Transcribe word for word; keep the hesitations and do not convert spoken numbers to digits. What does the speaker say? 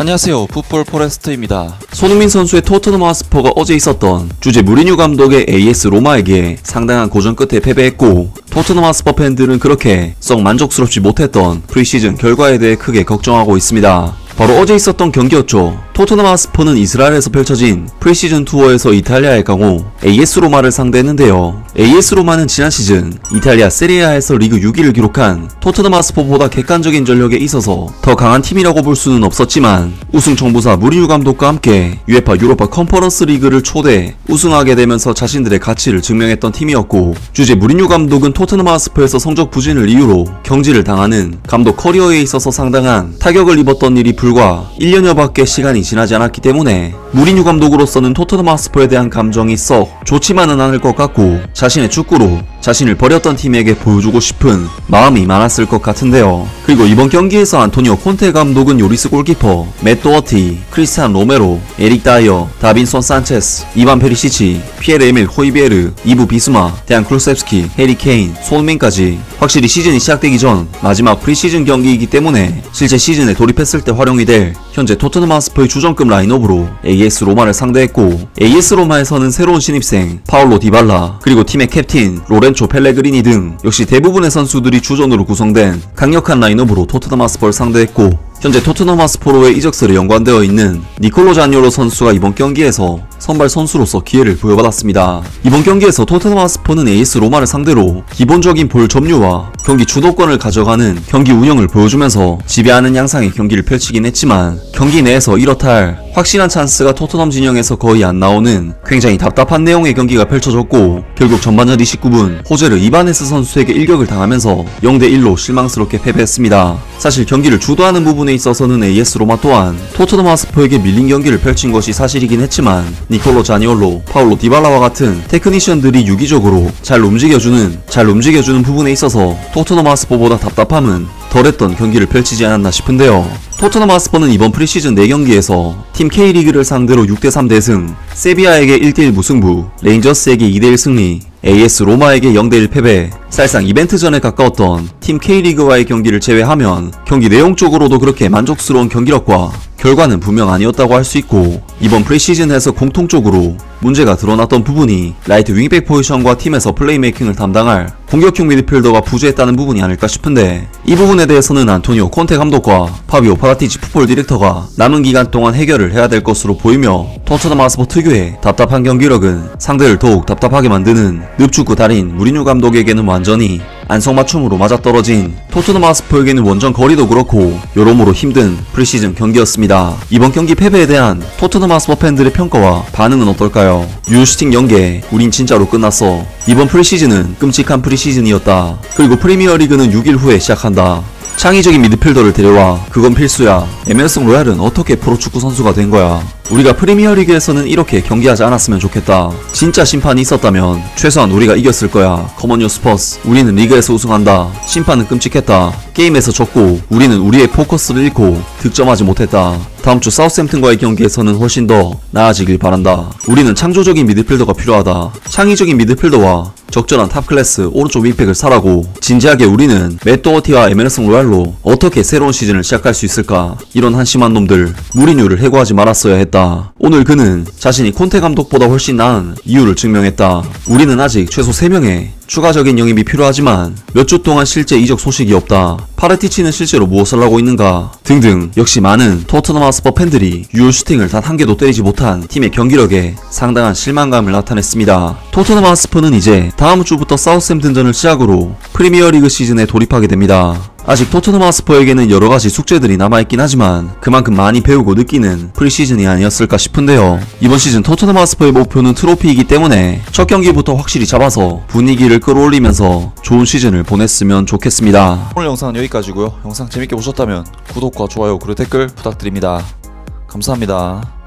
안녕하세요, 풋볼 포레스트입니다. 손흥민 선수의 토트넘 하스퍼가 어제 있었던 주제 무리뉴 감독의 에이에스 로마에게 상당한 고전 끝에 패배했고, 토트넘 하스퍼 팬들은 그렇게 썩 만족스럽지 못했던 프리시즌 결과에 대해 크게 걱정하고 있습니다. 바로 어제 있었던 경기였죠. 토트넘 하스퍼는 이스라엘에서 펼쳐진 프리시즌 투어에서 이탈리아의 강호 에이에스 로마를 상대했는데요. 에이에스 로마는 지난 시즌 이탈리아 세리아에서 리그 육 위를 기록한 토트넘 하스퍼보다 객관적인 전력에 있어서 더 강한 팀이라고 볼 수는 없었지만, 우승 청부사 무리뉴 감독과 함께 유에파 유로파 컨퍼런스 리그를 초대 우승하게 되면서 자신들의 가치를 증명했던 팀이었고, 주제 무리뉴 감독은 토트넘 하스퍼에서 성적 부진을 이유로 경질을 당하는 감독 커리어에 있어서 상당한 타격을 입었던 일이 불과 일 년여밖에 시간이 지나지 않았기 때문에 무리뉴 감독으로서는 토트넘 하스퍼에 대한 감정이 썩 좋지만은 않을 것 같고, 자신의 축구로 자신을 버렸던 팀에게 보여주고 싶은 마음이 많았을 것 같은데요. 그리고 이번 경기에서 안토니오 콘테 감독은 요리스 골키퍼, 맷 도어티, 크리스티안 로메로, 에릭 다이어, 다빈손 산체스, 이반 페리시치, 피에르 에밀 호이비에르, 이브 비스마, 데안 클루셉스키, 해리 케인, 손흥민까지 확실히 시즌이 시작되기 전 마지막 프리시즌 경기이기 때문에 실제 시즌에 돌입했을 때 활용이 될 현재 토트넘 하스퍼의 주전급 라인업으로 에이에스 로마를 상대했고, 에이에스 로마에서는 새로운 신입생 파울로 디발라, 그리고 팀의 캡틴 로렌초 펠레그리니 등 역시 대부분의 선수들이 주전으로 구성된 강력한 라인업으로 토트넘 하스퍼를 상대했고, 현재 토트넘 하스퍼로의 이적설에 연관되어 있는 니콜로 자니올로 선수가 이번 경기에서 선발 선수로서 기회를 부여받았습니다. 이번 경기에서 토트넘 하스퍼는 에이에스 로마를 상대로 기본적인 볼 점유와 경기 주도권을 가져가는 경기 운영을 보여주면서 지배하는 양상의 경기를 펼치긴 했지만, 경기 내에서 이렇다 할 확실한 찬스가 토트넘 진영에서 거의 안 나오는 굉장히 답답한 내용의 경기가 펼쳐졌고, 결국 전반전 이십구 분 호제르 이바네스 선수에게 일격을 당하면서 영 대 일로 실망스럽게 패배했습니다. 사실 경기를 주도하는 부분에 있어서는 에이에스 로마 또한 토트넘 하스퍼에게 밀린 경기를 펼친 것이 사실이긴 했지만, 니콜로 자니올로, 파울로 디발라와 같은 테크니션들이 유기적으로 잘 움직여주는 잘 움직여주는 부분에 있어서 토트넘 하스퍼보다 답답함은 덜했던 경기를 펼치지 않았나 싶은데요. 토트넘 하스퍼는 이번 프리시즌 네 경기에서 팀 K리그를 상대로 육 대 삼 대승, 세비야에게 일 대 일 무승부, 레인저스에게 이 대 일 승리, 에이에스 로마에게 영 대 일 패배, 사실상 이벤트전에 가까웠던 팀 K리그와의 경기를 제외하면 경기 내용적으로도 그렇게 만족스러운 경기력과 결과는 분명 아니었다고 할 수 있고, 이번 프리시즌에서 공통적으로 문제가 드러났던 부분이 라이트 윙백 포지션과 팀에서 플레이메이킹을 담당할 공격형 미드필더가 부재했다는 부분이 아닐까 싶은데, 이 부분에 대해서는 안토니오 콘테 감독과 파비오 파라티치 풋볼 디렉터가 남은 기간 동안 해결을 해야 될 것으로 보이며, 토트넘 하스퍼 특유의 답답한 경기력은 상대를 더욱 답답하게 만드는 늪축구 달인 무리뉴 감독에게는 완전히 안성맞춤으로 맞아떨어진 토트넘 하스퍼에게는 원정 거리도 그렇고 여러모로 힘든 프리시즌 경기였습니다. 이번 경기 패배에 대한 토트넘 하스퍼 팬들의 평가와 반응은 어떨까요? 유슈팅 연계, 우린 진짜로 끝났어. 이번 프리시즌은 끔찍한 프리시즌이었다. 그리고 프리미어리그는 육 일 후에 시작한다. 창의적인 미드필더를 데려와. 그건 필수야. 에메르송 로얄은 어떻게 프로축구 선수가 된 거야? 우리가 프리미어리그에서는 이렇게 경기하지 않았으면 좋겠다. 진짜 심판이 있었다면 최소한 우리가 이겼을 거야. 커먼유 스퍼스, 우리는 리그에서 우승한다. 심판은 끔찍했다. 게임에서 졌고 우리는 우리의 포커스를 잃고 득점하지 못했다. 다음주 사우스햄튼과의 경기에서는 훨씬 더 나아지길 바란다. 우리는 창조적인 미드필더가 필요하다. 창의적인 미드필더와 적절한 탑클래스 오른쪽 윙백을 사라고. 진지하게 우리는 맷 도어티와 에메르송 로얄로 어떻게 새로운 시즌을 시작할 수 있을까? 이런 한심한 놈들, 무리뉴를 해고하지 말았어야 했다. 오늘 그는 자신이 콘테 감독보다 훨씬 나은 이유를 증명했다. 우리는 아직 최소 세 명의 추가적인 영입이 필요하지만 몇 주 동안 실제 이적 소식이 없다. 파르티치는 실제로 무엇을 하고 있는가? 등등. 역시 많은 토트넘 하스퍼 팬들이 유효 슈팅을 단 한 개도 때리지 못한 팀의 경기력에 상당한 실망감을 나타냈습니다. 토트넘 하스퍼는 이제 다음 주부터 사우스햄튼전을 시작으로 프리미어리그 시즌에 돌입하게 됩니다. 아직 토트넘 하스퍼에게는 여러가지 숙제들이 남아있긴 하지만 그만큼 많이 배우고 느끼는 프리시즌이 아니었을까 싶은데요. 이번 시즌 토트넘 하스퍼의 목표는 트로피이기 때문에 첫 경기부터 확실히 잡아서 분위기를 끌어올리면서 좋은 시즌을 보냈으면 좋겠습니다. 오늘 영상은 여기까지고요. 영상 재밌게 보셨다면 구독과 좋아요 그리고 댓글 부탁드립니다. 감사합니다.